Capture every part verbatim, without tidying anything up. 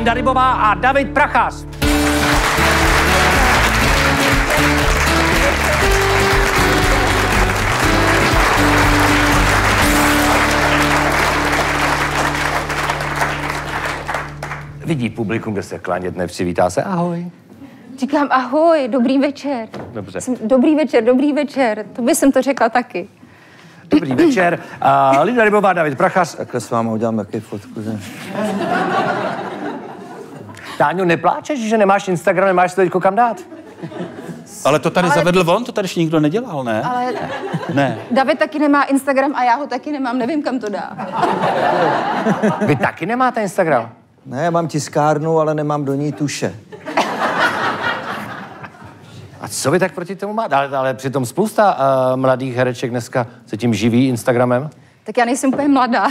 Linda Rybová a David Prachař. Vidí publikum, kde se klánět nepřivítá se. Ahoj. Říkám ahoj, dobrý večer. Dobře. Jsem, dobrý večer, dobrý večer. To by jsem to řekla taky. Dobrý večer. Uh, Linda Rybová, David Prachař. Takhle s váma udělám jaký fotku. Že? Táňo, nepláčeš, že nemáš Instagram, nemáš to teďko kam dát? Ale to tady Ale... zavedl on, to tady nikdo nedělal, ne? Ale ne. David taky nemá Instagram a já ho taky nemám, nevím, kam to dá. Vy taky nemáte Instagram? Ne, já mám tiskárnu, ale nemám do ní tuše. A co vy tak proti tomu máte? Ale, ale přitom spousta uh, mladých hereček dneska se tím živí Instagramem. Tak já nejsem úplně mladá.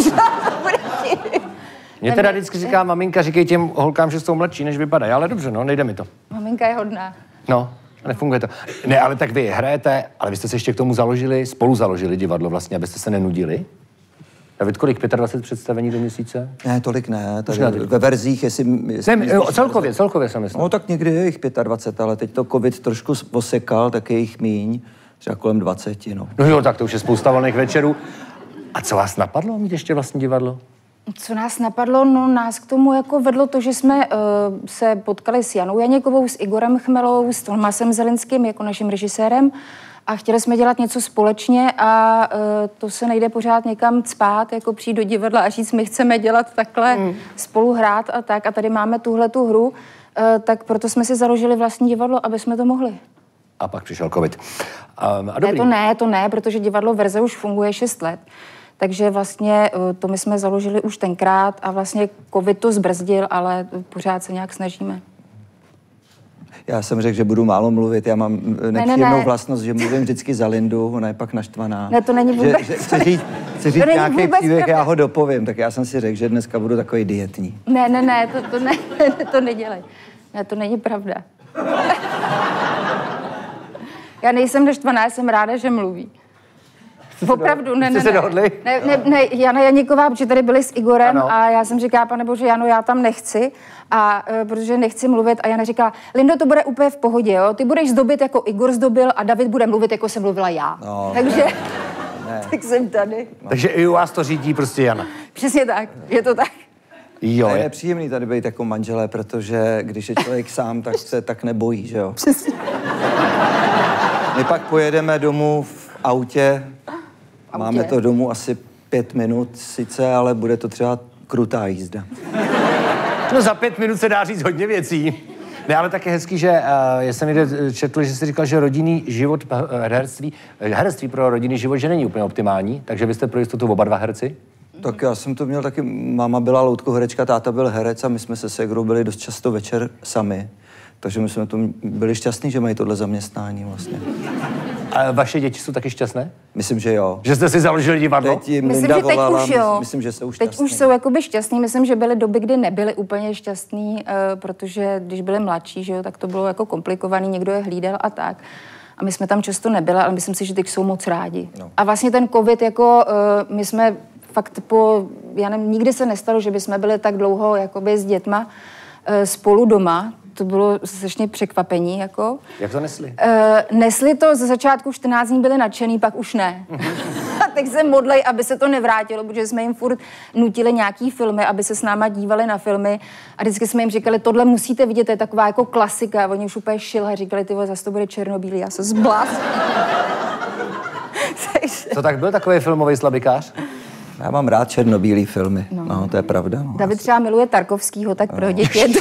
Mně teda vždycky říká maminka, říkej těm holkám, že jsou mladší, než vypadají. Ale dobře, no, nejde mi to. Maminka je hodná. No, nefunguje to. Ne, ale tak vy hrajete, ale vy jste se ještě k tomu založili, spolu založili divadlo vlastně, abyste se nenudili. David, kolik? dvacet pět představení do měsíce? Ne, tolik ne. Tady ve verzích, jestli... jestli ne, jestli celkově, celkově jsem myslel. No tak někdy je jich dvacet pět, ale teď to covid trošku osekal, tak je jich míň. Třeba kolem dvacet, no. No jo, tak to už je spousta volných večerů. A co vás napadlo mít ještě vlastní divadlo? Co nás napadlo? No nás k tomu jako vedlo to, že jsme uh, se potkali s Janou Janěkovou, s Igorem Chmelou, s Tomasem Zelenským jako naším režisérem a chtěli jsme dělat něco společně a uh, to se nejde pořád někam cpát, jako přijít do divadla a říct, my chceme dělat takhle, mm. spolu hrát a tak a tady máme tuhle tu hru, uh, tak proto jsme si založili vlastní divadlo, aby jsme to mohli. A pak přišel covid. Um, a ne, to ne, to ne, protože divadlo Verze už funguje šest let. Takže vlastně to my jsme založili už tenkrát a vlastně covid to zbrzdil, ale pořád se nějak snažíme. Já jsem řekl, že budu málo mluvit. Já mám nepříjemnou ne, ne, ne. vlastnost, že mluvím vždycky za Lindu, ona je pak naštvaná. Ne, to není vůbec. Že, že chci říct, chci říct nějaký příběh, já ho dopovím, tak já jsem si řekl, že dneska budu takový dietní. Ne, ne, ne, to, to, ne, to nedělej. Ne, to není pravda. Já nejsem naštvaná, já jsem ráda, že mluví. Opravdu, ne, ne, se dohodli? ne, ne, ne, Jana Janíková, protože tady byli s Igorem ano. A já jsem říkala, pane bože, Jano, já tam nechci, a uh, protože nechci mluvit a Jana říká, Lindo, to bude úplně v pohodě, jo, ty budeš zdobit jako Igor zdobil a David bude mluvit, jako jsem mluvila já. No. Takže, ne. tak jsem tady. No. Takže i u vás to řídí prostě Jana. Přesně tak, je to tak. Jo, je nepříjemný tady být jako manželé, protože když je člověk sám, tak se tak nebojí, že jo? Přesně. My pak pojedeme domů v autě. Autě. Máme to domů asi pět minut sice, ale bude to třeba krutá jízda. No za pět minut se dá říct hodně věcí. Ne, ale tak je hezký, že uh, já jsem někde četl, že jsi říkal, že rodinný život, uh, herství, herství pro rodinný život, že není úplně optimální, takže vy jste pro jistotu oba dva herci? Tak já jsem to měl taky, máma byla loutkoherečka, táta byl herec a my jsme se segrou byli dost často večer sami. Takže my jsme to byli šťastní, že mají tohle zaměstnání vlastně. A vaše děti jsou taky šťastné? Myslím, že jo. Že jste si založili divadlo? Teď jim Myslím, Linda že teď volala, už jo. Myslím, že jsou teď šťastní. už jsou jakoby šťastní. Myslím, že byly doby, kdy nebyli úplně šťastní, uh, protože když byli mladší, že jo, tak to bylo jako komplikovaný, někdo je hlídal a tak. A my jsme tam často nebyli, ale myslím si, že teď jsou moc rádi. No. A vlastně ten covid, jako uh, my jsme fakt po, já nevím, nikdy se nestalo, že bychom byli tak dlouho jakoby s dětma uh, spolu doma. To bylo strašně překvapení, jako. Jak to nesli? Uh, nesli to, ze začátku čtrnáct dní byli nadšený, pak už ne. Tak se modlej, aby se to nevrátilo, protože jsme jim furt nutili nějaký filmy, aby se s náma dívali na filmy a vždycky jsme jim říkali, tohle musíte vidět, to je taková jako klasika. A oni už úplně šilha říkali, ty vole, zase to bude černobílý, já se zbláznila. Co tak byl takový filmový slabikář? Já mám rád černobílý filmy, no, no to je pravda. No. David třeba miluje Tarkovskýho, tak pro děti je to...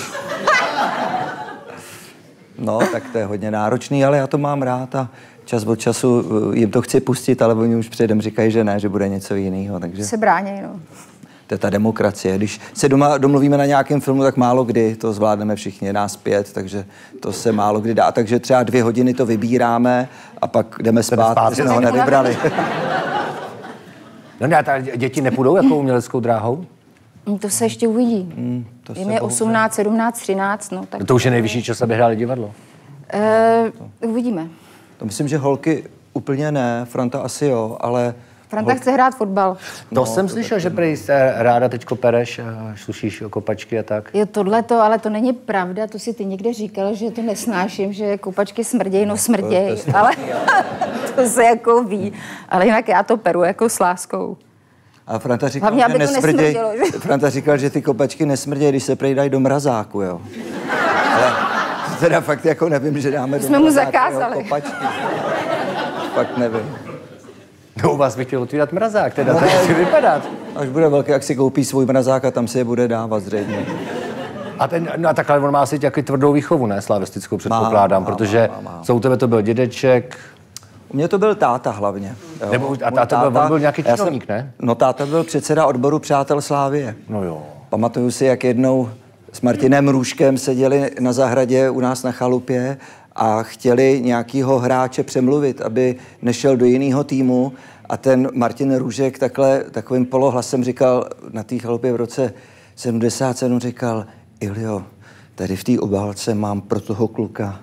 No, tak to je hodně náročný, ale já to mám rád a čas od času jim to chci pustit, ale oni už předem říkají, že ne, že bude něco jiného, takže... Se bráněj, no. To je ta demokracie. Když se doma domluvíme na nějakém filmu, tak málo kdy to zvládneme všichni, nás pět, takže to se málo kdy dá. Takže třeba dvě hodiny to vybíráme a pak jdeme spát, spát jsme ho nevybrali. No ne, a děti nepůjdou jako uměleckou dráhou? To se ještě uvidí. Mm, Jim je osmnáct, sedmnáct, třináct, no tak... No to už je nejvyšší čas, aby hráli divadlo. E, uvidíme. To myslím, že holky úplně ne, Franta asi jo, ale Franta chce hrát fotbal. To no, jsem to slyšel, taky. Že prý se ráda teďko pereš a sušíš kopačky a tak. Jo, tohle to, ale to není pravda, to si ty někde říkal, že to nesnáším, že kopačky smrděj, no smrděj, to, to ale to se jako ví. Ale jinak já to peru jako s láskou. A Franta říkal, hlavně, že nesmrděj. Franta říkal, že ty kopačky nesmrdějí, když se prejdají do mrazáku, jo. Ale teda fakt jako nevím, že dáme jsme mu zakázali. Kopačky. Fakt nevím. No, u vás bych chtěl otvírat mrazák, teda no, to chci vypadat. Až bude velký, jak si koupí svůj mrazák a tam si je bude dávat zřejmě. A, ten, no a takhle on má asi takový tvrdou výchovu, ne, slavistickou předpokládám, má, má, protože má, má, má. Co u tebe to byl dědeček? U mě to byl táta hlavně. Jo. Nebo, a táta, táta byl, byl nějaký činovník, ne? No táta byl předseda odboru Přátel Slávie. No jo. Pamatuju si, jak jednou s Martinem Růžkem seděli na zahradě u nás na chalupě a chtěli nějakýho hráče přemluvit, aby nešel do jiného týmu. A ten Martin Růžek takhle, takovým polohlasem říkal na té chalupě v roce sedmdesát sedm, říkal: Iljo, tady v té obálce mám pro toho kluka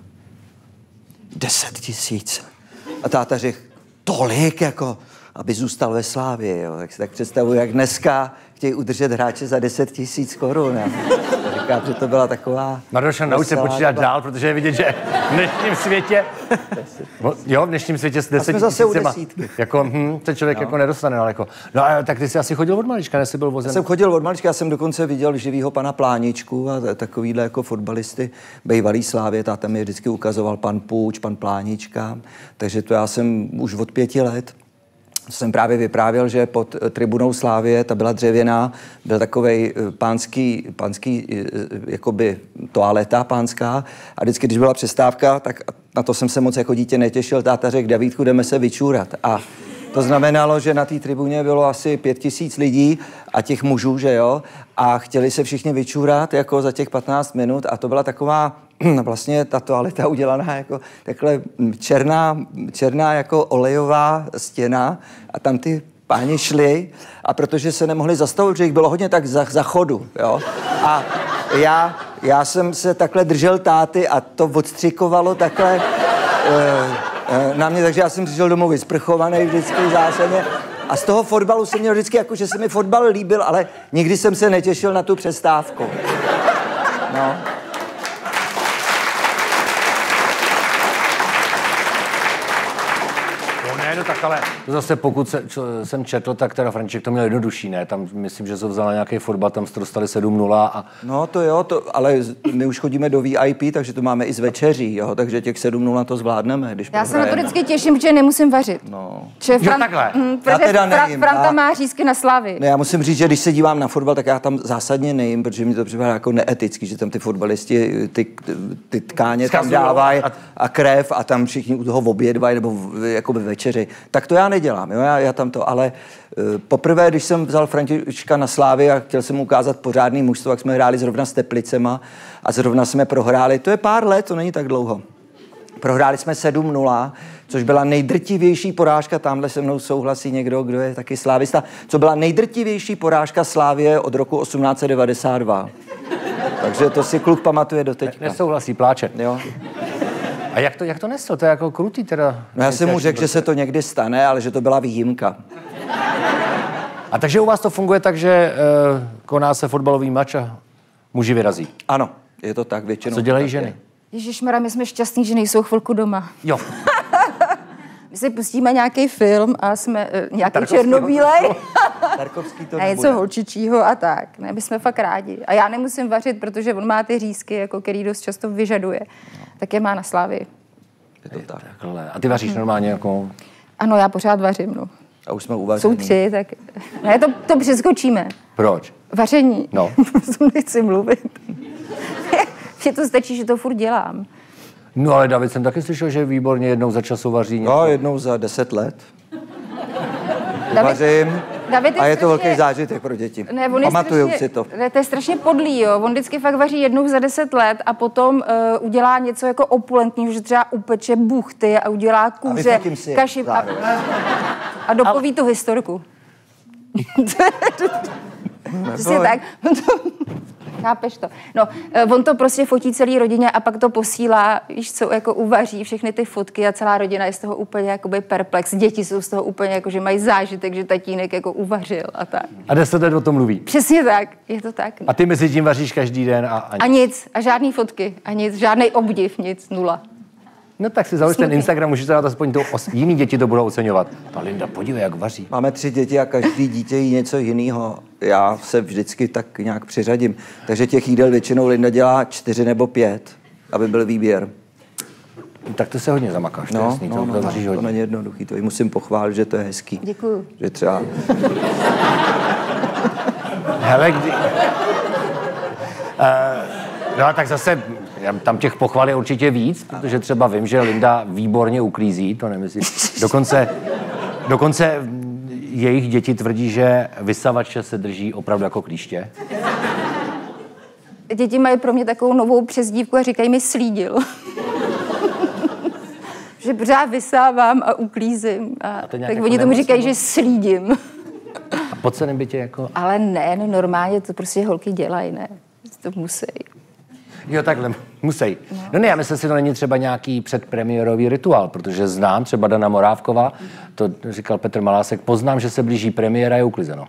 deset tisíc. A táta řekl: tolik, jako, aby zůstal ve Slávii. Jo. Tak si tak představuji, jak dneska chtějí udržet hráče za deset tisíc korun. Říkám, že to byla taková... Mardoša, nauč se počítat dál, protože je vidět, že v dnešním světě... jo, v dnešním světě s deseti tisícema... Jako, hm, ten člověk no. jako nedostane daleko. No a tak ty jsi asi chodil od malička, ne? Jsi byl vozen... Já jsem chodil od malička, já jsem dokonce viděl živýho pana Pláničku a takovýhle jako fotbalisty bejvalý Slávě, táta mi vždycky ukazoval pan Půč, pan Plánička, takže to já jsem už od pěti let. Jsem právě vyprávěl, že pod tribunou Slávie, ta byla dřevěná, byl takovej pánský, pánský jakoby toaleta pánská a vždycky, když byla přestávka, tak na to jsem se moc jako dítě netěšil. Táta řekl: Davídku, jdeme se vyčůrat. A to znamenalo, že na té tribuně bylo asi pět tisíc lidí a těch mužů, že jo, a chtěli se všichni vyčůrat jako za těch patnáct minut a to byla taková vlastně ta toaleta udělaná jako takhle černá, černá jako olejová stěna a tam ty páni šli a protože se nemohli zastavit, že jich bylo hodně tak za, za chodu, jo. A já, já jsem se takhle držel táty a to odstřikovalo takhle e, e, na mě, takže já jsem přišel domů vysprchovaný vždycky zásadně. A z toho fotbalu jsem měl vždycky jako, že se mi fotbal líbil, ale nikdy jsem se netěšil na tu přestávku. No. No tak ale to zase pokud se, čo, jsem četl, tak teda František to měl jednodušší, ne? Tam myslím, že se vzal na nějaký fotbal, tam jste dostali sedm nula a... No to jo, to, ale my už chodíme do V I P, takže to máme i z večeří, jo, takže těch sedm nula to zvládneme, když já se na to vždycky těším, že nemusím vařit. No. Že Fran... Jo, takhle. Mm, já teda nejím. Franta má řízky na Slávy. Ne, já musím říct, že když se dívám na fotbal, tak já tam zásadně nejím, protože mi to připadá jako neetický, že tam ty fotbalisti ty, ty tkáně tam dávají a... a krev a tam všichni u toho obědvají nebo jako ve večeři. Tak to já nedělám, jo, já, já tam to, ale uh, poprvé, když jsem vzal Františka na Slávy a chtěl jsem mu ukázat pořádný mužstvo, jak jsme hráli zrovna s Teplicema a zrovna jsme prohráli, to je pár let, to není tak dlouho. Prohráli jsme sedm nula, což byla nejdrtivější porážka, tamhle se mnou souhlasí někdo, kdo je taky slávista, co byla nejdrtivější porážka Slávie od roku osmnáct set devadesát dva. Takže to si kluk pamatuje do teďka. Nesouhlasí, pláče. Jo. A jak to, jak to nesl? To je jako krutý teda. No já jsem mu řekl, že se to někdy stane, ale že to byla výjimka. A takže u vás to funguje tak, že uh, koná se fotbalový mač a muži vyrazí? Ano, je to tak většinou. A co dělají ženy? Ježišmarja, my jsme šťastní, že nejsou chvilku doma. Jo. My si pustíme nějaký film a jsme uh, nějaký černobílej. Tarkovský to a něco holčičího a tak. Ne, my jsme fakt rádi. A já nemusím vařit, protože on má ty řízky, jako který dost často vyžaduje. No. Tak je má na Slávii. Je to tak. Takhle. A ty vaříš hmm. normálně jako... Ano, já pořád vařím, no. A už jsme uvařeni. Jsou tři, tak... Ne, to, to přeskočíme. Proč? Vaření. No. Nechci mluvit. Mně to stačí, že to furt dělám. No ale David, jsem taky slyšel, že výborně jednou za času vaří něco. No, jednou za deset let. David, Vařím David je a je to strašně... velký zážitek pro děti. Ne, pamatujou strašně, si to. Ne, to je strašně podlý, jo. On vždycky fakt vaří jednou za deset let a potom uh, udělá něco jako opulentního, že třeba upeče buchty a udělá kůře, kaši a, a dopoví Ale... tu historku. Přesně tak. Chápeš to? No, on to prostě fotí celý rodině a pak to posílá, víš co, jako uvaří všechny ty fotky a celá rodina je z toho úplně jakoby perplex. Děti jsou z toho úplně jako, že mají zážitek, že tatínek jako uvařil a tak. A deset let o tom mluví. Přesně tak, je to tak. No. A ty mezi tím vaříš každý den a... A, a nic, a žádný fotky, a nic, žádný obdiv, nic, nula. No tak si založ ten Instagram, můžeš dát aspoň to, jiný děti to budou oceňovat. Ta Linda, podívej, jak vaří. Máme tři děti a každý dítě jí něco jiného. Já se vždycky tak nějak přiřadím. Takže těch jídel většinou Linda dělá čtyři nebo pět, aby byl výběr. Tak to se hodně zamakáš, no, to jasný, no, to, no, to no, vaříš hodně. To není jednoduchý, to jí musím pochválit, že to je hezký. Děkuju. Že třeba... Hele, kdy... Uh, no a tak zase, tam těch pochval je určitě víc, protože třeba vím, že Linda výborně uklízí, to nemyslím. Dokonce, dokonce jejich děti tvrdí, že vysavače se drží opravdu jako klíště. Děti mají pro mě takovou novou přezdívku a říkají mi slídil. Že pořád vysávám a uklízím. A, a tak jako oni tomu říkají, že slídím. A pod ceným bytě jako... Ale ne, no normálně to prostě holky dělají, ne. To musí. Jo, takhle, musí. No. no ne, já myslím si, to není třeba nějaký předpremiérový rituál, protože znám třeba Dana Morávková, to říkal Petr Malásek, poznám, že se blíží premiéra, je uklizeno.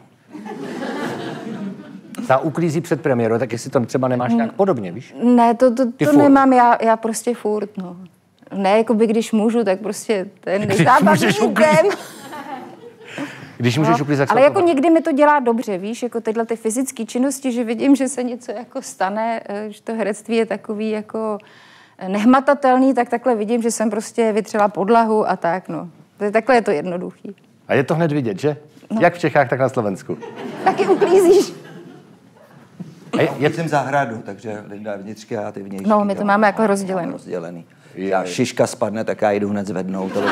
Ta uklízí před premiérou, tak jestli to třeba nemáš nějak podobně, víš? Ne, to, to, to nemám, já, já prostě furt, no. Ne, jako by když můžu, tak prostě ten nezábavný den. Když můžeš uklízet. Ale jako někdy mi to dělá dobře, víš, jako tyhle ty fyzické činnosti, že vidím, že se něco jako stane, že to herectví je takový jako nehmatatelný, tak takhle vidím, že jsem prostě vytřela podlahu a tak, no. Takhle je to jednoduchý. A je to hned vidět, že? No. Jak v Čechách, tak na Slovensku. Taky uklízíš. A je, je jsem zahradu, takže Linda vnitřky a já ty vnější. No, my to jo, máme jako rozdělený. rozdělený. Já šiška spadne, tak já jdu hned zvednout. To bylo,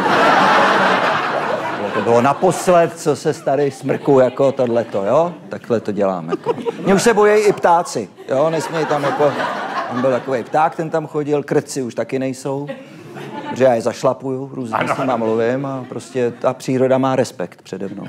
to bylo naposled, co se tady smrku jako tohleto, jo? Takhle to dělám. Jako. Mě už se bojí i ptáci, jo? Nesmějí tam jako... Tam byl takový pták, ten tam chodil, krtci už taky nejsou. Protože já je zašlapuju, různě s nima mluvím a prostě ta příroda má respekt přede mnou.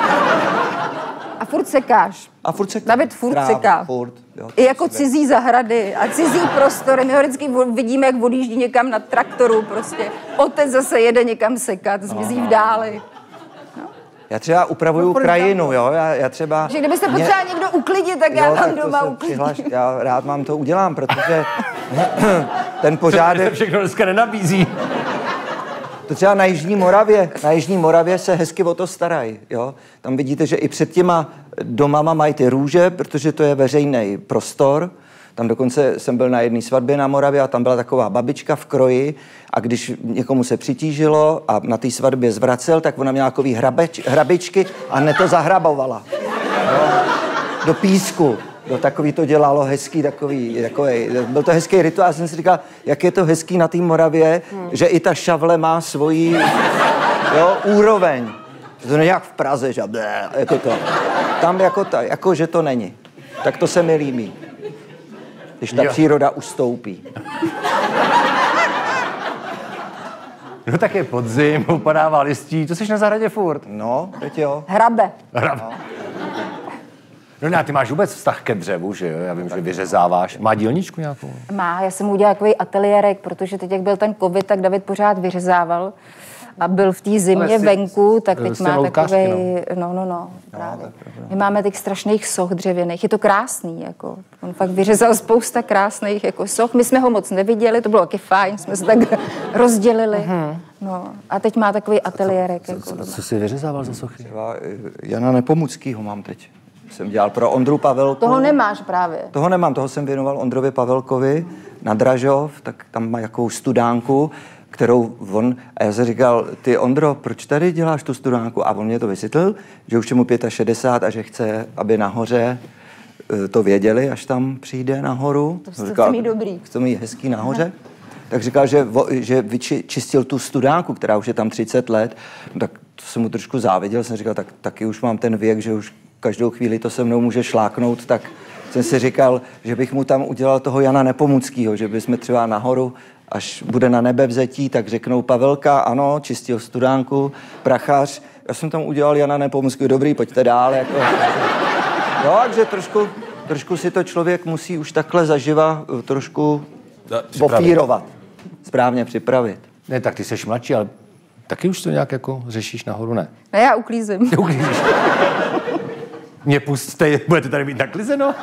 A furt sekáš. A furt sekáš. David furt Tráv, seká. Furt, jo, I jako cizí zahrady a cizí prostory. My ho vždycky vidíme, jak odjíždí někam na traktoru prostě. Otec zase jede někam sekat, zmizí v dáli. No. Já třeba upravuju no, krajinu, jo, já, já třeba... Že kdybyste mě... potřeba někdo uklidit, tak já jo, tam tak doma uklidím. Já rád vám to udělám, protože ten pořádek... To všechno dneska nenabízí. To třeba na Jižní Moravě, na Jižní Moravě se hezky o to starají, jo. Tam vidíte, že i před těma domama mají ty růže, protože to je veřejný prostor. Tam dokonce jsem byl na jedné svatbě na Moravě a tam byla taková babička v kroji a když někomu se přitížilo a na té svatbě zvracel, tak ona měla takový hrabeč, hrabičky a hned to zahrabovala. Jo? Do písku. Do takový to dělalo hezký takový, takový, byl to hezký rituál. Já jsem si říkal, jak je to hezký na té Moravě, hmm. že i ta šavle má svoji jo, úroveň. To není jak v Praze, že blé, jako to. Tam jako, ta, jako, že to není. Tak to se mi líbí. Když ta jo. příroda ustoupí. No tak je podzim, upadává listí, to jsi na zahradě furt. No, teď jo. Hrabe. Hrabe. No. No ne, ty máš vůbec vztah ke dřevu, že jo? Já vím, že vyřezáváš. Má dílničku nějakou? Má, já jsem mu udělala takový ateliérek, protože teď, jak byl ten covid, tak David pořád vyřezával a byl v té zimě jsi, venku, tak teď má takový, no, no, no, právě. My máme těch strašných soch dřevěných, je to krásný, jako. On fakt vyřezal spousta krásných jako soch, my jsme ho moc neviděli, to bylo taky fajn, jsme se tak rozdělili, uh-huh. no. A teď má takový ateliérek. Co, jako co, co, co jsi vyřezával za sochy? Třeba Jana Nepomuckýho mám teď. Jsem dělal pro Ondru Pavelku. Toho nemáš právě. Toho nemám, toho jsem věnoval Ondrovi Pavelkovi na Dražov, tak tam má jakou studánku, kterou on, a já jsem říkal, ty Ondro, proč tady děláš tu studánku? A on mě to vysvětlil, že už je mu šedesát pět a že chce, aby nahoře to věděli, až tam přijde nahoru. To jste říkal, mít dobrý. Chce mít hezký nahoře. Tak říkal, že, že vyčistil tu studánku, která už je tam třicet let, no, tak to jsem mu trošku záviděl, jsem říkal, tak taky už mám ten věk, že už každou chvíli to se mnou může šláknout, tak jsem si říkal, že bych mu tam udělal toho Jana Nepomuckýho, že bychom třeba nahoru, až bude na nebevzetí, tak řeknou Pavelka, ano, čistil studánku, prachař. Já jsem tam udělal Jana Nepomuckýho, dobrý, pojďte dál. Jako. No, takže trošku, trošku si to člověk musí už takhle zaživa trošku Připravit. ofírovat. Správně připravit. Ne, tak ty seš mladší, ale taky už to nějak jako řešíš nahoru, ne? Ne, já uklízím. Ty uklízíš. Mě pusťte, budete tady mít naklizeno?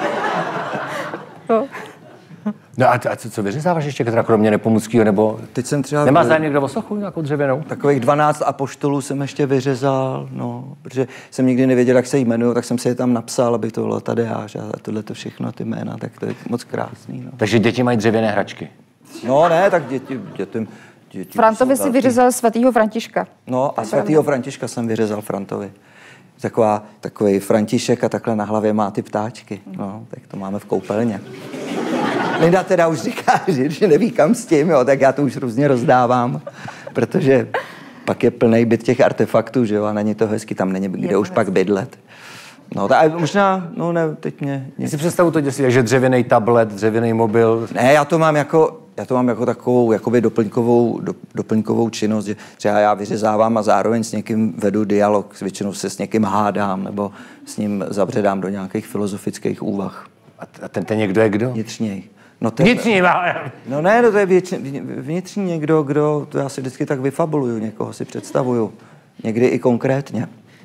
No. No a, a co, co vyřezáváš ještě, teda kromě Nepomuckýho, nebo... Teď jsem třeba... Nemá zájem někdo o sochu, nějakou dřevěnou? Takových dvanáct apoštolů jsem ještě vyřezal, no, protože jsem nikdy nevěděl, jak se jmenují, tak jsem si je tam napsal, aby to bylo Tadeáš a tohle to všechno, ty jména, tak to je moc krásný, no. Takže děti mají dřevěné hračky. No ne, tak děti, dětem, děti Frantovi jsou si velký. vyřezal svatýho Františka. No a svatýho Františka jsem vyřezal Frantovi. Taková, takový František a takhle na hlavě má ty ptáčky. No, tak to máme v koupelně. Linda teda už říká, že neví kam s tím, jo, tak já to už různě rozdávám, protože pak je plný byt těch artefaktů, že jo, a není to hezky, tam není kde už pak bydlet. No, tak možná, no ne, teď mě... Já si představu to děsí, že dřevěný tablet, dřevěný mobil. Ne, já to mám jako, já to mám jako takovou jakoby doplňkovou, do, doplňkovou činnost, že třeba já vyřezávám a zároveň s někým vedu dialog, většinou se s někým hádám, nebo s ním zabředám do nějakých filozofických úvah. A ten, ten někdo je kdo? Vnitřněj. No, ten, Vnitřní, no ne, no to je větši, vnitřní někdo, kdo, to já si vždycky tak vyfabuluju, někoho si představuju. Někdy i konkrétně.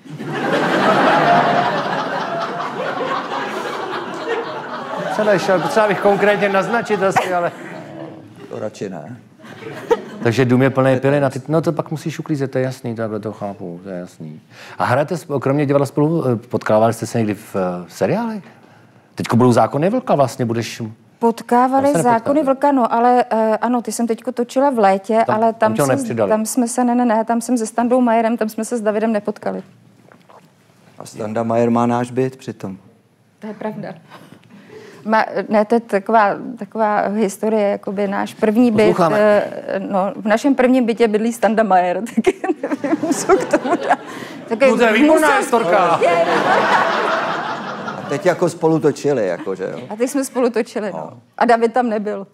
Přemýšlel, potřeba bych konkrétně naznačit asi, ale... To radši ne. Takže dům je plný pily na ty... No to pak musíš uklízet, to je jasný, takhle to chápu, to je jasný. A hrajete, sp- kromě divadla spolu, potkávali jste se někdy v, v seriálech? Teďko budou Zákony vlka vlastně, budeš... Potkávali Tam se Zákony nepotkávali. vlka, no, ale uh, ano, ty jsem teďko točila v létě, Tam- ale tam tam, tě ho se, nepřidali. tam jsme se, ne, ne, ne, tam jsem se Standou Majerem, tam jsme se s Davidem nepotkali. A Standa Majer má náš byt přitom. To je pravda. Ma, ne, to je taková, taková historie, jakoby náš první byt, Posloucháme. eh, no, v našem prvním bytě bydlí Standa Majer, taky nevím, co k tomu dá. Taky, No to je výborná musel- historka. A teď jako spolu točili, jakože jo. A teď jsme spolu točili, no. A David tam nebyl.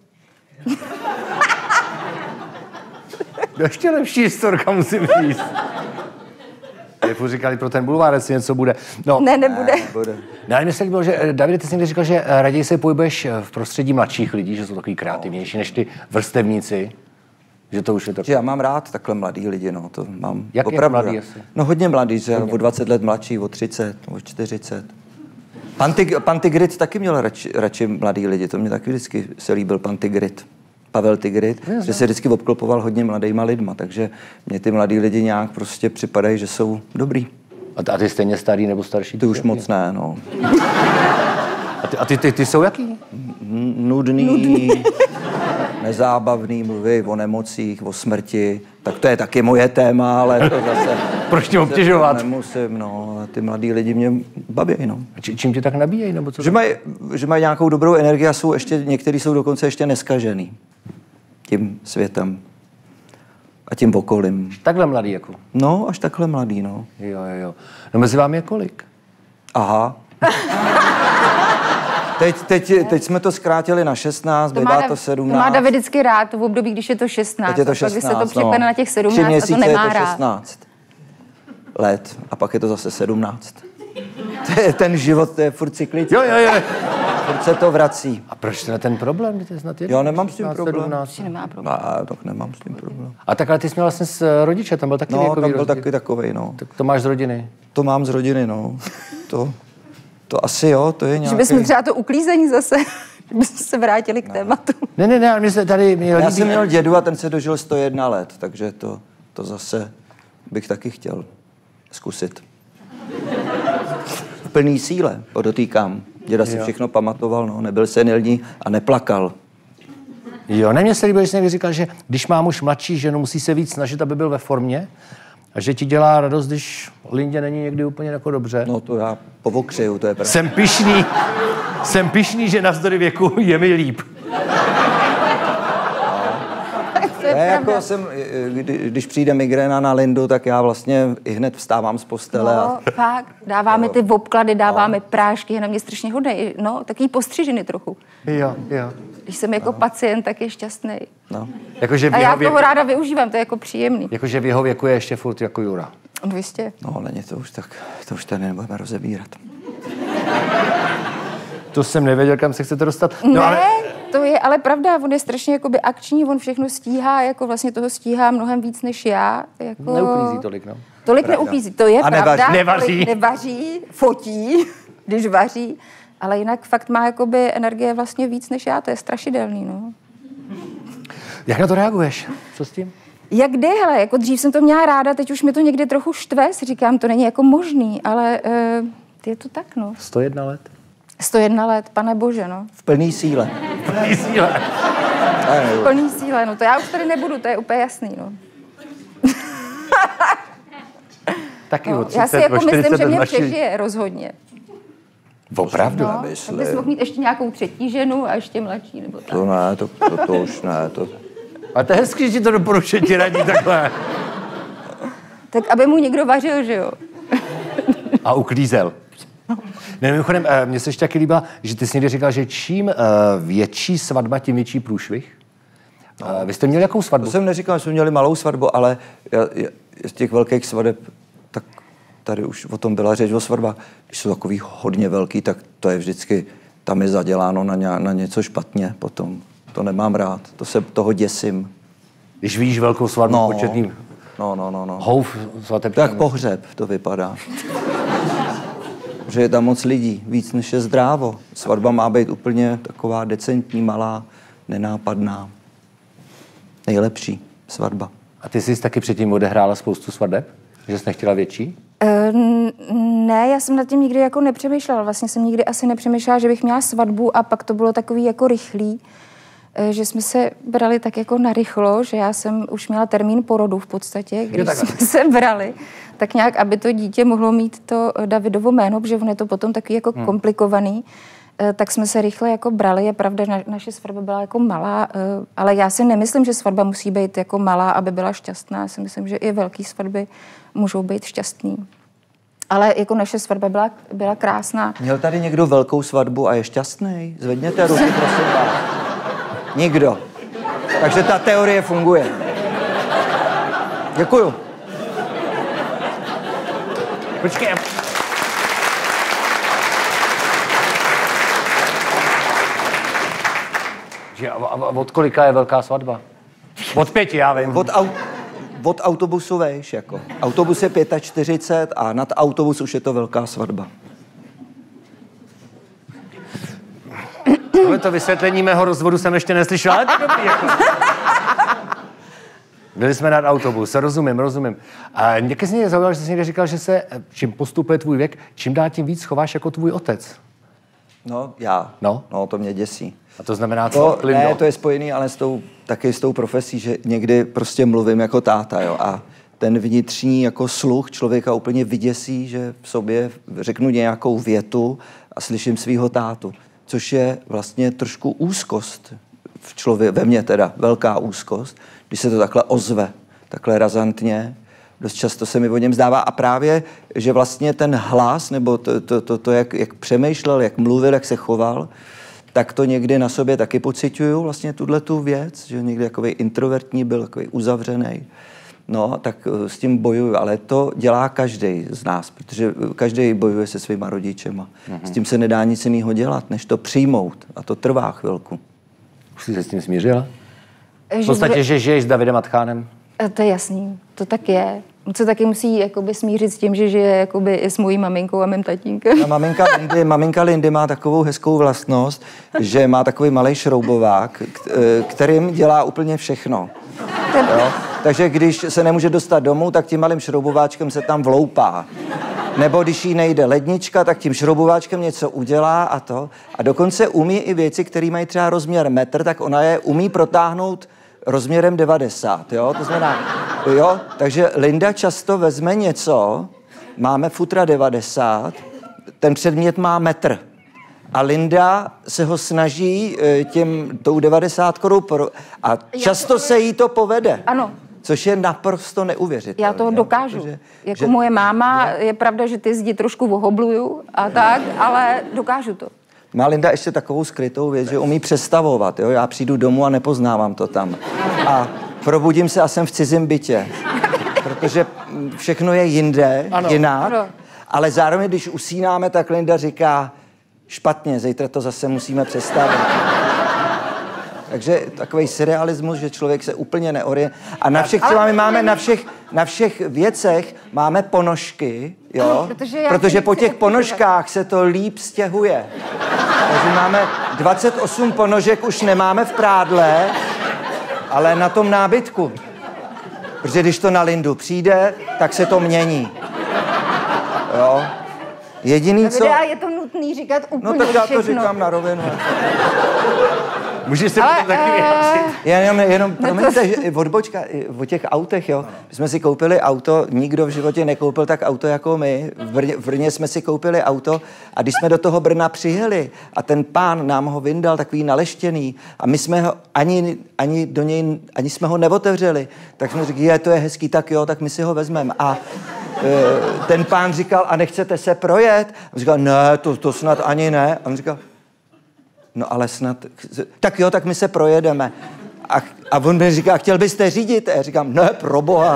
Ještě lepší historka musím říct. Je furt říkali pro ten bulvár, jestli něco bude. No, Ne, nebude. Bude. no ale mně se líbilo, že eh, Davide, ty jsi někdy říkal, že eh, raději se pohybuješ eh, v prostředí mladších lidí, že jsou takový kreativnější než ty vrstevníci. Že to už je to... Že já mám rád takhle mladý lidi, no, to mám Jak je opravdu mladý rád. asi? No hodně mladý, že o dvacet let mladší, o třicet, o čtyřicet. Pan, Tig, pan Tigrit taky měl radši, radši mladý lidi, to mě taky vždycky se líbil pan Tigrit. Pavel Tigrit, že se vždycky obklopoval hodně mladýma lidma, takže mě ty mladý lidi nějak prostě připadají, že jsou dobrý. A, a ty stejně starý nebo starší? Ty už moc ne, no. A ty, a ty, ty, ty jsou jaký? Nudný, Nudný. nezábavný, mluví o nemocích, o smrti. Tak to je taky moje téma, ale to zase... Proč tě obtěžovat? Nemusím, no, ale ty mladí lidi mě baví, no. Či, čím tě tak nabíjejí, nebo co? Že mají, že mají nějakou dobrou energii a jsou ještě, někteří jsou dokonce ještě neskažený tím světem a tím okolím. Takhle mladý jako. No, až takhle mladý, no. Jo, jo, jo. No mezi vámi je kolik? Aha. Teď, teď, teď jsme to zkrátili na šestnáct, bývá Dav- to sedmnáct. To má David vždycky rád v období, když je to šestnáct. Teď je to a pak, když šestnáct, se to připne no. na těch Tři sedmnáct a to měsíce nemá je to rád. šestnáct let a pak je to zase sedmnáct. To je ten život, to je furt cyklický. Jo, jo, jo. Furt se to vrací. A proč ten ten problém? Ty jsi snad jeden, Já nemám s tím šestnáct, problém. sedmnáct. Ještě nemá problém. A, tak nemám s tím problém. A takhle ty jsi měl vlastně s rodiče, tam byl taky No, věkový tam byl rozdíl. taky takovej, no. Tak to máš z rodiny. To mám z rodiny, no. To, to asi jo, to je Že nějaký... bychom třeba to uklízení zase, bychom se vrátili k tématu. Ne, ne, ne, ale mě se tady... Mě Já líbí- jsem měl dědu a ten se dožil sto jedna let, takže to, to zase bych taky chtěl zkusit. V plný síle, podotýkám. Děda si Jo. všechno pamatoval, no, nebyl senilní a neplakal. Jo, ne, mně se líbí, že jsi někdy říkal, že když má muž mladší ženu, musí se víc snažit, aby byl ve formě a že ti dělá radost, když Lindě není někdy úplně jako dobře. No to já povokřeju, to je pravda. Jsem pyšný, jsem pyšný, že navzdory věku je mi líp. To je Ne, pravda. jako jsem, kdy, když přijde migréna na Lindu, tak já vlastně i hned vstávám z postele. No, A, fakt, dáváme ty obklady, dáváme prášky, je na mě strašně hodnej. No, takový postřiženy trochu. Jo, jo. Když jsem jako pacient, tak je šťastný. no. Jakože v A já jeho věku, toho ráda využívám, to je jako příjemný. jakože v jeho věku je ještě furt jako Jura. No, jistě. no, není to už tak, to už tady nebudeme rozebírat. To jsem nevěděl, kam se chcete dostat. No, ne, ale... to je ale pravda, on je strašně jakoby akční, on všechno stíhá, jako vlastně toho stíhá mnohem víc než já. Jako... Neuklízí tolik, no. Tolik pravda. Neuklízí, to je a pravda. Nevaří. Nevaří, fotí, když vaří, ale jinak fakt má jakoby energie vlastně víc než já, to je strašidelný, no. Jak na to reaguješ? Co s tím? Jak jde, hele, jako dřív jsem to měla ráda, teď už mi to někdy trochu štve, si říkám, to není jako možný, ale uh, je to tak, no. sto jedna let? sto jedna let, pane bože, no. V plný síle. V plný síle. V plný síle, no to já už tady nebudu, to je úplně jasný, no. Taky no, o třicet, já si jako myslím, že mě naši... přežije rozhodně. Opravdu? No, tak bys mohl mít ještě nějakou třetí ženu a ještě mladší, nebo tak. To ne, to, to, to už ne, to... A to je hezký, že ti to doporučuje, ti radí takhle. Tak aby mu někdo vařil, že jo. A uklízel. Ne, mimochodem, mně se ještě taky líbila, že ty jsi někdy říkal, že čím větší svatba, tím větší průšvih. No. Vy jste měli jakou svatbu? To jsem neříkal, že jsme měli malou svatbu, ale já, já, z těch velkých svadeb, tak tady už o tom byla řeč o svatbách. Když jsou takový hodně velký, tak to je vždycky, tam je zaděláno na, ně, na něco špatně potom. To nemám rád, to se toho děsím. Když víš velkou svatbu no, početný no, no, no, no. houf svateb. Tak pohřeb to vypadá. Že je tam moc lidí, víc než je zdrávo. Svatba má být úplně taková decentní, malá, nenápadná. Nejlepší svatba. A ty jsi taky předtím odehrála spoustu svateb? Že jsi nechtěla větší? Uh, ne, já jsem nad tím nikdy jako nepřemýšlela. Vlastně jsem nikdy asi nepřemýšlela, že bych měla svatbu a pak to bylo takový jako rychlý, že jsme se brali tak jako narychlo, že já jsem už měla termín porodu v podstatě, když jsme se brali, tak nějak, aby to dítě mohlo mít to Davidovo jméno, protože on je to potom takový jako hmm. komplikovaný, tak jsme se rychle jako brali. Je pravda, na, naše svatba byla jako malá, ale já si nemyslím, že svatba musí být jako malá, aby byla šťastná. Já si myslím, že i velké svatby můžou být šťastný. Ale jako naše svatba byla, byla krásná. Měl tady někdo velkou svatbu a je šťastný? Zvedněte ruky, prosím vás. Nikdo. Takže ta teorie funguje. Děkuju. Počkej. A, a, a od kolika je velká svatba? Od pěti, já vím. Od, au, od autobusu vejš, jako. Autobus je čtyřicet pět a nad autobus už je to velká svatba. Tohle to vysvětlení mého rozvodu jsem ještě neslyšel, ale to dobrý, jako. Byli jsme nad autobus, rozumím, rozumím. A někdy jsi mě zaujal, že jsi někde říkal, že se, čím postupuje tvůj věk, čím dál tím víc chováš jako tvůj otec. No, já. No? No, to mě děsí. A to znamená co? To, ne, to je spojený, ale s tou, taky s tou profesí, že někdy prostě mluvím jako táta, jo. A ten vnitřní jako sluch člověka úplně vyděsí, že v sobě řeknu nějakou větu a slyším svýho tátu. Což je vlastně trošku úzkost v člověku, ve mně teda, velká úzkost, když se to takhle ozve, takhle razantně. Dost často se mi o něm zdává a právě, že vlastně ten hlas, nebo to, to, to, to jak, jak přemýšlel, jak mluvil, jak se choval, tak to někdy na sobě taky pociťuju, vlastně tuhletu věc, že někdy takový introvertní byl, takový uzavřený. No, tak s tím bojuju, ale to dělá každý z nás, protože každý bojuje se svýma rodičema. Mm-hmm. S tím se nedá nic jiného dělat, než to přijmout. A to trvá chvilku. Už jsi se s tím smířila? V podstatě, že žiješ s Davidem a Tchánem? To je jasný, to tak je. On se taky musí jakoby smířit s tím, že žije jakoby i s mojí maminkou a mým tatínkem. A maminka Lindy, maminka Lindy má takovou hezkou vlastnost, že má takový malej šroubovák, kterým dělá úplně všechno. Jo? Takže když se nemůže dostat domů, tak tím malým šroubováčkem se tam vloupá. Nebo když jí nejde lednička, tak tím šroubováčkem něco udělá a to. A dokonce umí i věci, které mají třeba rozměr metr, tak ona je umí protáhnout rozměrem devadesát, jo? To znamená, jo? Takže Linda často vezme něco, máme futra devadesát, ten předmět má metr. A Linda se ho snaží těm, tou devadesátkou pro... A často se jí to povede. Ano. Což je naprosto neuvěřitelné. Já to dokážu. Protože, jako že, moje máma, je pravda, že ty zdi trošku ohobluju a tak, ale dokážu to. Má Linda ještě takovou skrytou věc, že umí představovat. Jo? Já přijdu domů a nepoznávám to tam. A probudím se a jsem v cizím bytě. Protože všechno je jinde, ano. jinak. Ano. Ale zároveň, když usínáme, tak Linda říká, špatně, zítra to zase musíme přestavit. Takže takový surrealismus, že člověk se úplně neorientuje. A na všech, třeba my máme na všech, na všech věcech, máme ponožky, jo? Protože, Protože po těch ponožkách se to líp stěhuje. Takže máme dvacet osm ponožek, už nemáme v prádle, ale na tom nábytku. Protože když to na Lindu přijde, tak se to mění. Jo? Jediný, co... Je to nutný říkat úplně No tak já to všechno. říkám na rovinu. Můžeš se ale, taky vyjádřit. Jenom, jenom promiňte, že odbočka o těch autech, jo. My jsme si koupili auto, nikdo v životě nekoupil tak auto jako my. V Brně, v Brně jsme si koupili auto a když jsme do toho Brna přijeli a ten pán nám ho vyndal takový naleštěný a my jsme ho ani, ani do něj, ani jsme ho neotevřeli, tak jsme řekli, je, to je hezký, tak jo, tak my si ho vezmeme. A e, ten pán říkal, a nechcete se projet? A říkal, ne, to, to snad ani ne. A on říkal, no ale snad, tak jo, tak my se projedeme. A, a on mi říká, chtěl byste řídit? A já říkám, ne, proboha.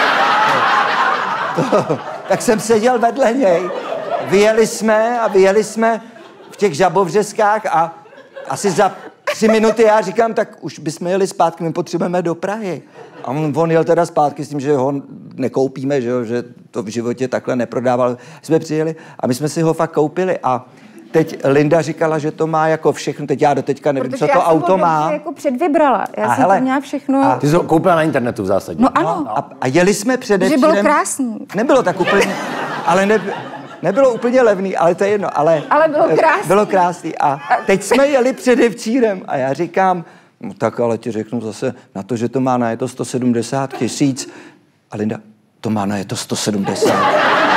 To, tak jsem seděl vedle něj. Vyjeli jsme a vyjeli jsme v těch Žabovřeskách a asi za tři minuty já říkám, tak už bychom jeli zpátky, my potřebujeme do Prahy. A on, on jel teda zpátky s tím, že ho nekoupíme, že, jo, že to v životě takhle neprodával. Jsme přijeli a my jsme si ho fakt koupili a teď Linda říkala, že to má jako všechno, teď já do teďka nevím, Protože co to auto má. Protože já jsem jako předvybrala, já a jsem hele, to měla všechno. a ty jsi ho koupila na internetu v zásadě. No ano. No, a, a jeli jsme předevčírem. Že bylo krásný. Nebylo tak úplně, ale ne, nebylo úplně levný, ale to je jedno. Ale, ale bylo krásný. Bylo krásný. A teď jsme jeli předevčírem a já říkám, no tak ale ti řeknu zase na to, že to má na je to sto sedmdesát tisíc. A Linda, to má na je to sto sedmdesát.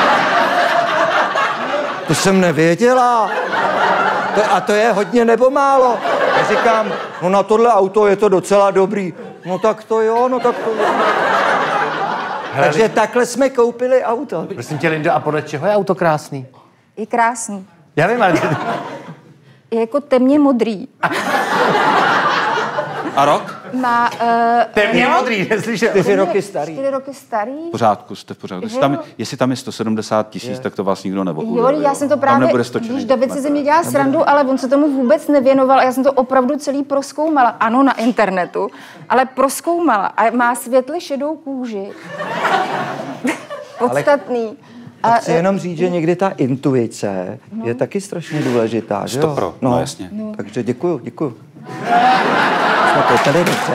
To jsem nevěděla. To, a to je hodně nebo málo. Já říkám, no na tohle auto je to docela dobrý. No tak to jo, no tak to jo. Hele, takže takhle jsme koupili auto. Prosím tě, Lindo, a podle čeho je auto krásný? Je krásný. Já vím, ale... Je jako temně modrý. A rok? Má... Uh, temně no, modrý, neslyšel. Čtyři roky starý. Čtyři roky starý. V pořádku, jste v pořádku. Jestli tam, jestli tam je sto sedmdesát tisíc, tak to vás nikdo neobuduje. Jo, já jsem to právě, když David si ze mě dělá srandu, ale on se tomu vůbec nevěnoval a já jsem to opravdu celý prozkoumala. Ano, na internetu, ale prozkoumala. A má světle šedou kůži. Podstatný. A chci jenom říct, že někdy ta intuice no. je taky strašně důležitá, že jo? Stopro, no, no jasně. No. Takže děkuju, děkuju. Jsme koupili dobře.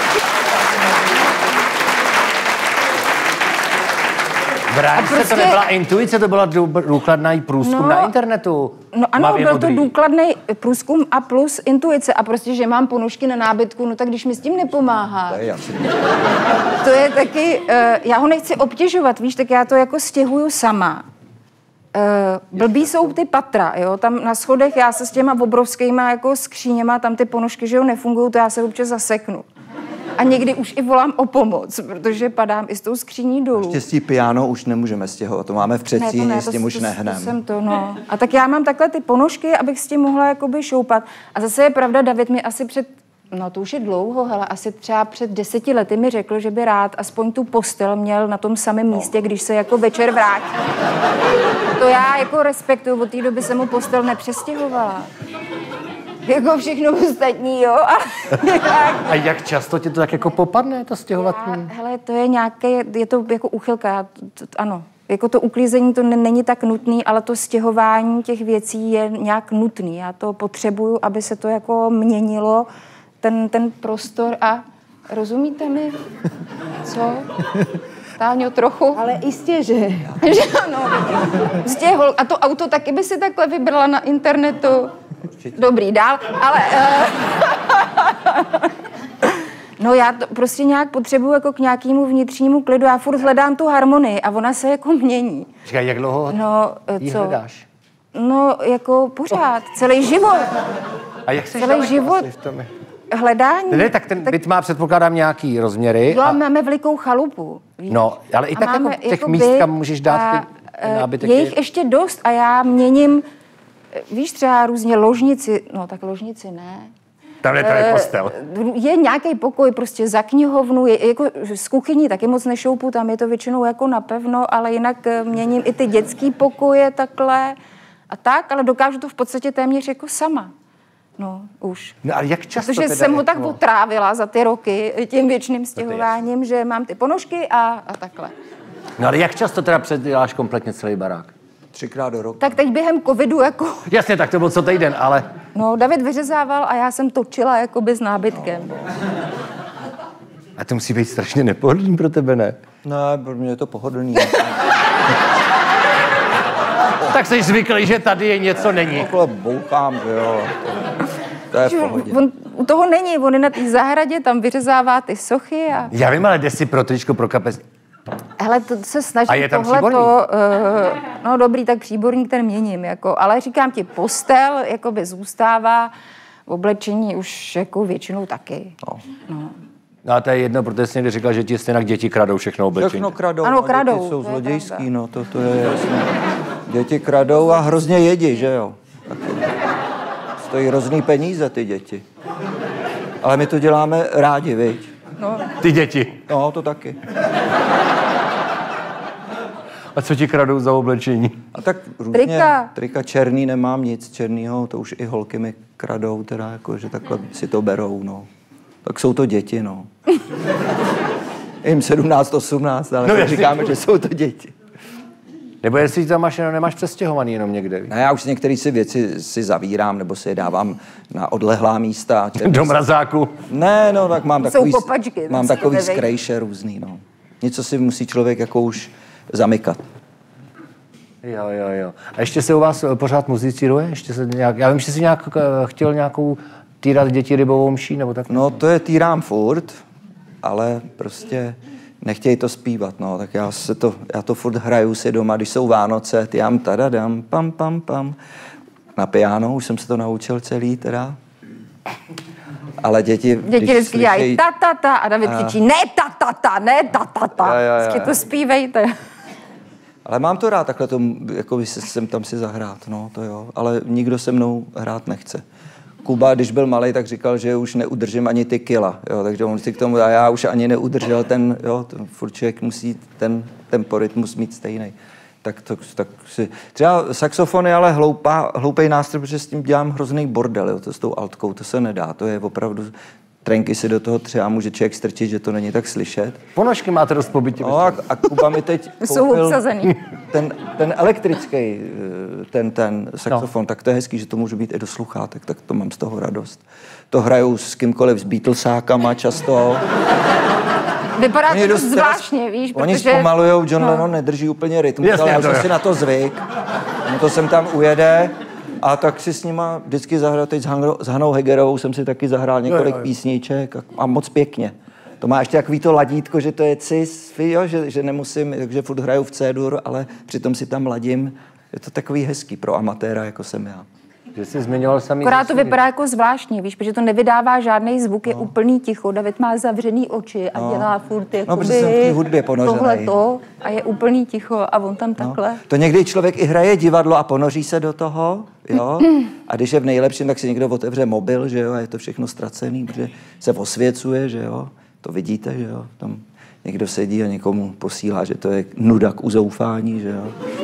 Vrátí prostě... se, to nebyla intuice, to byla důkladný průzkum no, na internetu. No ano, Mavě byl modrý. to důkladný průzkum a plus intuice. A prostě, že mám ponožky na nábytku, no tak když mi s tím nepomáhá. To je jasný. To je taky, uh, já ho nechci obtěžovat, víš, tak já to jako stěhuju sama. Uh, blbý jsou ty patra, jo, tam na schodech já se s těma obrovskýma jako skříněma, tam ty ponožky, že jo, nefungují, to já se občas zaseknu. A někdy už i volám o pomoc, protože padám i s tou skříní dolů. Štěstí piano už nemůžeme stěhovat, to máme v předsíni, ne, s tím to, už to, nehnem. To jsem to, no. A tak já mám takhle ty ponožky, abych s tím mohla jakoby šoupat. A zase je pravda, David mi asi před, no to už je dlouho, hele, asi třeba před deseti lety mi řekl, že by rád aspoň tu postel měl na tom samém místě, když se jako večer vrátí. To já jako respektuju, od té doby jsem mu postel nepřestěhovala. Jako všechno ostatní, jo. A, a jak často ti to tak jako popadne, to stěhovat? Já, hele, to je nějaké, je to jako uchylka, to, to, ano. Jako to uklízení to není tak nutný, ale to stěhování těch věcí je nějak nutný. Já to potřebuju, aby se to jako měnilo, ten, ten prostor a rozumíte mi? Co? Táňo, trochu. Ale jistě, že. Že ano. Stěhol. A to auto taky by si takhle vybrala na internetu. Dobrý, dál, ale... Uh, no já to prostě nějak potřebuju jako k nějakému vnitřnímu klidu. Já furt hledám tu harmonii a ona se jako mění. Říkaj, jak dlouho no, jí co? hledáš? No, jako pořád, celý život. A jak jsi celý život? Hledání. Ne, tak ten tak... byt má, předpokládám, nějaký rozměry. Jo, a... máme velikou chalupu. Víš? No, ale i a tak jako těch jako míst, byt, kam můžeš dát ty nábytek. Je jich ještě dost a já měním, víš, třeba různě ložnici, no tak ložnici ne. Tam je tady postel. Je nějaký pokoj prostě za knihovnu, je, jako z kuchyní taky moc nešoupu, tam je to většinou jako napevno, ale jinak měním i ty dětský pokoje takhle a tak, ale dokážu to v podstatě téměř jako sama. No, už. No ale jak často Protože teda jsem ho jako... tak otrávila za ty roky tím věčným stěhováním, že mám ty ponožky a, a takhle. No ale jak často teda předěláš kompletně celý barák? Třikrát do roku. Tak teď během covidu jako... Jasně, tak to byl co týden, ale... No, David vyřezával a já jsem točila jakoby s nábytkem. No. A to musí být strašně nepohodlný pro tebe, ne? Ne, pro mě je to pohodlný. Tak jsi zvyklý, že tady je něco není. Takhle bouchám, že jo. To, to je v pohodě. On u toho není, on je na té zahradě, tam vyřezává ty sochy a... Já vím, ale jde si pro tričko, pro kapes. Hele, to se snažím A je tam tohleto, příborník? uh, no dobrý, tak příborník ten měním, jako, ale říkám ti, postel jakoby zůstává, oblečení už jako většinou taky. No. No. No a to je jedno, protože jsi někdy říkal, že ti stejnak děti kradou všechno oblečení. Všechno kradou. Ano, a kradou, děti jsou to je zlodějský, pravda. no, to, to je jasné. Děti kradou a hrozně jedí, že jo. Taky. Stojí hrozný peníze, ty děti. Ale my to děláme rádi, viď? No. Ty děti. No, to taky. A co ti kradou za oblečení? A tak různě, Trika. trika černý nemám nic černýho, to už i holky mi kradou, teda jako, že takhle si to berou, no. Tak jsou to děti, no. Jim sedmnáct, osmnáct, ale No, no, jasně. říkáme, že jsou to děti. Nebo jestli tam máš, jenom nemáš přestěhovaný jenom někde. No, já už některé si věci si zavírám, nebo si je dávám na odlehlá místa. Do mrazáku. Ne, no, tak mám Jsou takový, kopačky, mám musíte takový vejít. skrejše různý, no. Něco si musí člověk jako už zamykat. Jo, jo, jo. A ještě se u vás pořád muzicíruje? Ještě se nějak, já vím, že jsi nějak eh, chtěl nějakou týrat děti rybovou mší, nebo tak? No, to je týrám furt, ale prostě nechtějí to zpívat, no, tak já se to, já to furt hraju si doma, když jsou Vánoce, ty jam tadadam, pam, pam, pam. Na piano, už jsem se to naučil celý teda. Ale děti, Děti když vždycky dělají slyšejí- ta, ta, ta a David křičí ne, ta, ta, ta, ne, ta, ta, ta. Jo, jo, jo, Vždycky jo. to zpívejte. Ale mám to rád, takhle to, jako by se sem tam si zahrát, no, to jo. Ale nikdo se mnou hrát nechce. Kuba, když byl malý, tak říkal, že už neudržím ani ty kila, jo, takže on si k tomu, a já už ani neudržel ten, jo, ten furt člověk musí ten temporytmus mít stejný. Tak, to, tak si, třeba saxofon je ale hloupá, hloupej nástroj, protože s tím dělám hrozný bordel, jo, to s tou altkou, to se nedá, to je opravdu, trenky si do toho třeba může člověk strčit, že to není tak slyšet. Ponožky máte dost pobytě. No a, a Kuba mi teď Jsou koupil obsazený. ten, ten elektrický, ten, ten saxofon, no. Tak to je hezký, že to může být i do sluchátek, tak to mám z toho radost. To hraju s kýmkoliv, s Beatlesákama často. Vypadá Oni to dost dost zvláštně, víš, Oni protože... zpomalujou, John no. Lennon nedrží úplně rytmus, Jasně, ale já to jsem jo. si na to zvyk. No to jsem tam ujede a tak si s nima vždycky zahrál, teď s, Hangro, s Hanou Hegerovou jsem si taky zahrál několik Jo, jo, jo. písniček a, a moc pěkně. To má ještě takový to ladítko, že to je cis, jo, že, že nemusím, takže furt hraju v C-dur, ale přitom si tam ladím. Je to takový hezký pro amatéra, jako jsem já. Že jsi zmiňoval samý... Akorát to vypadá jako zvláštně, víš, protože to nevydává žádný zvuk, je úplný ticho. David má zavřený oči a dělá furt jakoby protože jsem v té hudbě ponořenej. tohleto a je úplný ticho a on tam No. takhle. To někdy člověk i hraje divadlo a ponoří se do toho, jo? A když je v nejlepším, tak si někdo otevře mobil, že jo, a je to všechno ztracený, protože se osvěcuje, že jo. To vidíte, že jo. Tam někdo sedí a někomu posílá, že to je nuda k uzoufání, že jo.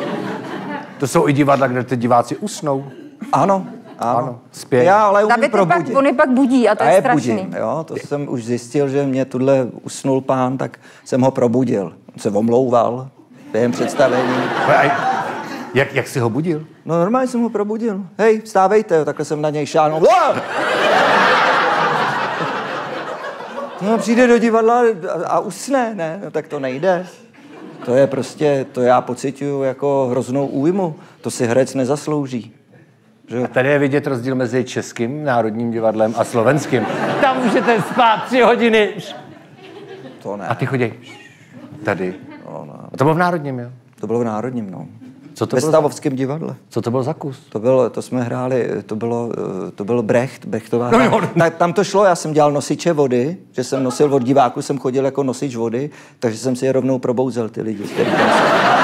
To jsou i divadla, kde ty diváci usnou. Ano, ano. Ano, spějí. Já ale umím David je pak, probudit. on je pak budí a to A je je strašný. budím, jo, to jsem už zjistil, že mě tuhle usnul pán, tak jsem ho probudil. On se omlouval během představení. A jak, jak jsi ho budil? No normálně jsem ho probudil. Hej, vstávejte, takhle jsem na něj šáhnul. No přijde do divadla a, a usne, ne? No tak to nejde. To je prostě, to já pociťuju jako hroznou újmu. To si herec nezaslouží. Že? A tady je vidět rozdíl mezi Českým národním divadlem a slovenským. Tam můžete spát tři hodiny. To ne. A ty chodí tady. No, no. A to bylo v národním, jo? To bylo v Národním, no. Co to Ve bylo? Stavovském divadle. Co to byl za kus? To bylo, to jsme hráli, to bylo, eh, to byl Brecht, Brechtová No hra. jo. Ta, tam to šlo, já jsem dělal nosiče vody, že jsem nosil od diváků, jsem chodil jako nosič vody, takže jsem si je rovnou probouzel, ty lidi. který tam jsou.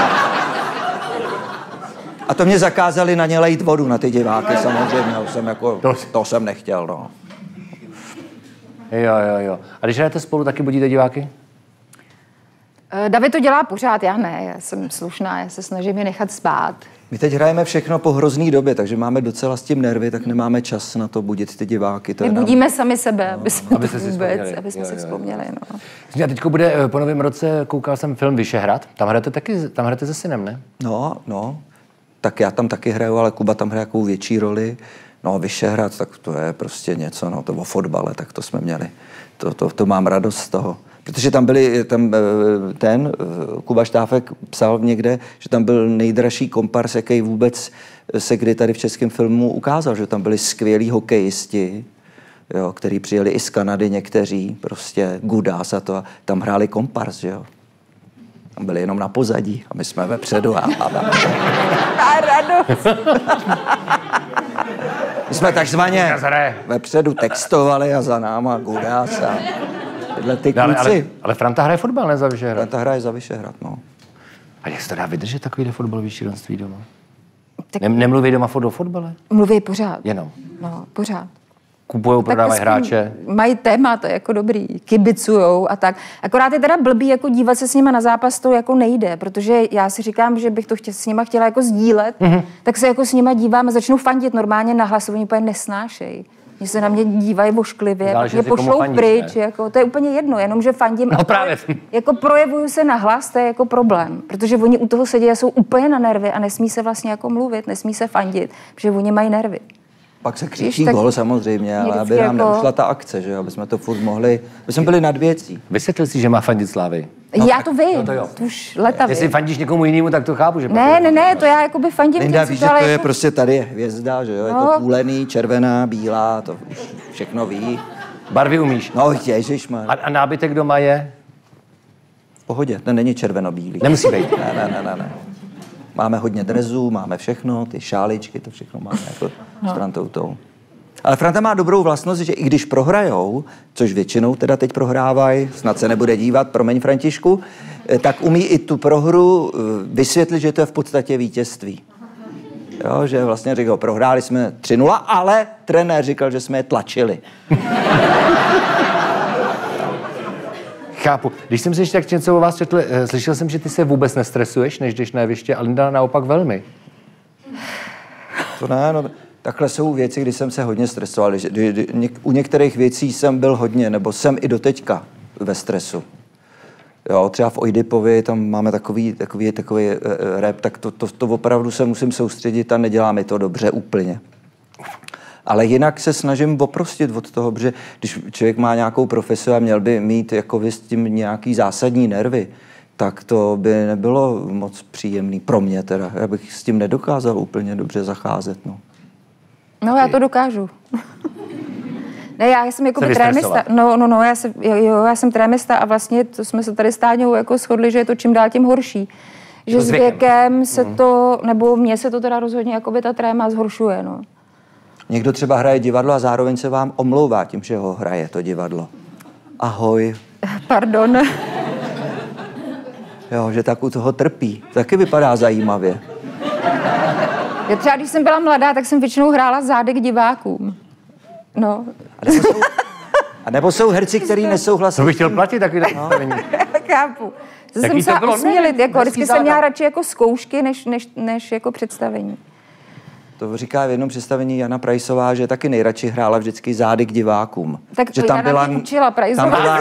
A to mě zakázali na ně lejt vodu, na ty diváky, samozřejmě, já jsem jako, To- to jsem nechtěl, no. Jo, jo, jo. A když hrajete spolu, taky budíte diváky? David to dělá pořád, já ne, já jsem slušná, já se snažím je nechat spát. My teď hrajeme všechno po hrozný době, takže máme docela s tím nervy, tak nemáme čas na to budit ty diváky. My budíme sami sebe, no, aby jsme, aby to si vůbec, vzpomněli. aby jsme jo, si jo, vzpomněli. No. A teďko bude po novém roce, koukal jsem film Vyšehrad, tam hrajete taky, tam hrajete se synem, ne? No, no, tak já tam taky hraju, ale Kuba tam hraje jakou větší roli. No, Vyšehrad, tak to je prostě něco, no, to o fotbale, tak to jsme měli. To, to, to mám radost z toho. Protože tam byli, tam ten, Kuba Štáfek psal někde, že tam byl nejdražší kompars, jaký vůbec se kdy tady v českém filmu ukázal, že tam byli skvělí hokejisti, jo, který přijeli i z Kanady někteří, prostě Gudas a to, a tam hráli kompars, že jo. Tam byli jenom na pozadí a my jsme vepředu. A, a, a. A radost. My jsme takzvaně vepředu textovali a za náma Gudas a tyhle ty no, ale, ale, kluci. ale Franta hraje fotbal, ne za Vyšehrad? Franta hraje za Vyšehrad, no. A jak se to dá vydržet takovýhle fotbalový šílenství doma? Tak... Nem, nemluví doma o fotbale? Mluví pořád. Jenom? No, pořád. Kupujou, prodávají hráče. Mají téma, to je jako dobrý, kibicujou a tak. Akorát je teda blbý, jako dívat se s nima na zápas, to jako nejde, protože já si říkám, že bych to chtěl, s nima chtěla jako sdílet, mm-hmm. tak se jako s nima dívám a začnu fandit normálně na hlas, oni úplně nesnášejí. Že se na mě dívají vošklivě, Záleží, mě pošlou fandíš, pryč, jako, to je úplně jedno, jenomže fandím. No právě. Jako projevuju se na hlas, to je jako problém, protože oni u toho sedí a jsou úplně na nervy a nesmí se vlastně jako mluvit, nesmí se fandit, protože oni mají nervy. Pak se křičí gol samozřejmě, ale aby nám jako... neušla ta akce, že aby jsme to furt mohli, aby jsme byli nad věcí. Vysvětlil si, že má fandit Slávy. No, já to vím, no to jo. To už leta Jestli vím. fandíš někomu jinému, tak to chápu, že... Ne, ne, ne, to já jakoby fandím. Linda, víš, že to je jako... prostě tady je hvězda, že jo, je no. to půlený, červená, bílá, to už všechno ví. Barvy umíš? No, ježišmar. A, a nábytek doma je? V pohodě, ten není červenobílý. Nemusí být. Ne, ne, ne, ne, ne. Máme hodně drezů, máme všechno, ty šáličky, to všechno máme jako no. s Frantoutou. Ale Franta má dobrou vlastnost, že i když prohrajou, což většinou teda teď prohrávají, snad se nebude dívat, promiň Františku, tak umí i tu prohru vysvětlit, že to je v podstatě vítězství. Jo, že vlastně říkal, prohráli jsme tři nula, ale trenér říkal, že jsme je tlačili. Chápu. Když jsem si ještě tak něco o vás četl, slyšel jsem, že ty se vůbec nestresuješ, než jdeš na jeviště, a Linda naopak velmi. To ne, no... Takhle jsou věci, kdy jsem se hodně stresoval. U některých věcí jsem byl hodně, nebo jsem i doteďka ve stresu. Jo, třeba v Oidipovi, tam máme takový, takový, takový uh, rap, tak to, to, to opravdu se musím soustředit a nedělá mi to dobře úplně. Ale jinak se snažím oprostit od toho, protože když člověk má nějakou profesi a měl by mít jako s tím nějaký zásadní nervy, tak to by nebylo moc příjemný pro mě teda. Já bych s tím nedokázal úplně dobře zacházet, no. No, já to dokážu. Ne, já jsem jako trémista. No, no, no, já jsem, jo, já jsem trémista a vlastně to jsme se tady s Táňou jako shodli, že je to čím dál tím horší. Že to s věkem se mm. to, nebo mně se to teda rozhodně jako by ta tréma zhoršuje, no. Někdo třeba hraje divadlo a zároveň se vám omlouvá tím, že ho hraje to divadlo. Ahoj. Pardon. Jo, že tak u toho trpí. Taky vypadá zajímavě. Já třeba, když jsem byla mladá, tak jsem většinou hrála zády k divákům. No. A nebo jsou, a nebo jsou herci, kteří nesouhlasí. To bych chtěl platit takový nastavení. No. Chápu. To jsem musela osmělit, jako vždycky jsem měla radši jako zkoušky, než, než, než jako představení. To říká v jednom představení Jana Prajsová, že taky nejradši hrála vždycky zády k divákům. Tak že to tam Jana byla, mě učila Prajsová. Byla...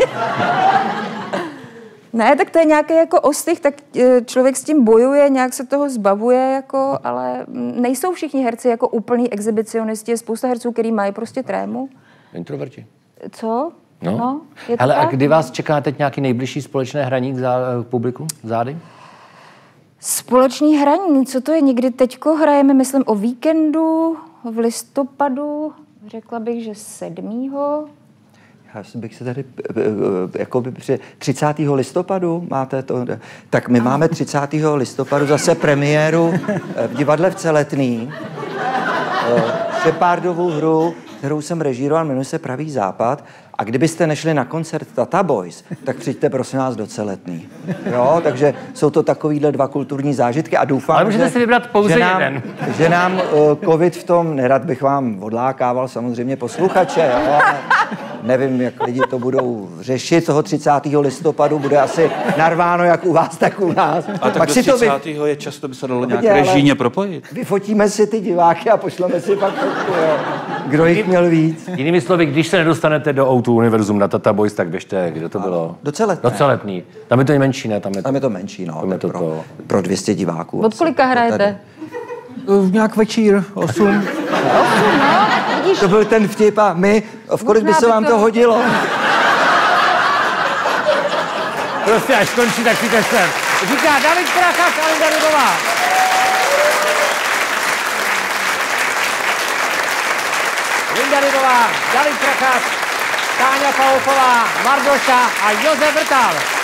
Ne, tak to je nějaký jako ostych, tak člověk s tím bojuje, nějak se toho zbavuje, jako, ale nejsou všichni herci jako úplný exhibicionisti, je spousta herců, který mají prostě trému. Introverti. Co? No. no je Hele, tak? A kdy vás čeká teď nějaký nejbližší společné hraní k, zá, k publiku? Zády? Společný hraní, co to je? Někdy teďko hrajeme, myslím, o víkendu, v listopadu, řekla bych, že sedmého Já bych se tady, jako by při třicátého listopadu máte to, tak my máme třicátého listopadu zase premiéru v divadle v Celetný. Šepárdovou hru, kterou jsem režíroval, jmenuje se Pravý západ. A kdybyste nešli na koncert Tata Boys, tak přijďte prosím nás do Celetný. Jo, takže jsou to takovýhle dva kulturní zážitky a doufám, ale můžete že, si vybrat pouze že nám, jeden. že nám uh, covid v tom, nerad bych vám odlákával samozřejmě posluchače, jo, ale nevím, jak lidi to budou řešit toho třicátého listopadu, bude asi narváno jak u vás, tak u nás. A tak pak do si to třicátého je často by se dalo nějak ale režijně propojit. vyfotíme si ty diváky a pošleme si pak fotku, jo. Kdo jich měl víc. Jinými slovy, když se nedostanete do O dva Univerzum na Tata Boys, tak běžte, kde to bylo? Do Letné. Do Letný. Tam je to menší, ne? Tam je, Tam je to menší, no. tam je to pro, to. pro dvě stě diváků. Od kolika hrajete? V nějak večír, osm. Osm, no, vidíš? To byl ten vtip a my, v kolik by se vám to hodilo? Prostě až skončí, tak přijďte sem. Říká David Prachař a Linda Rudová. Linda Rudová, David Prachař, Táňa Paufová, Mardoša a Josef Vrtal.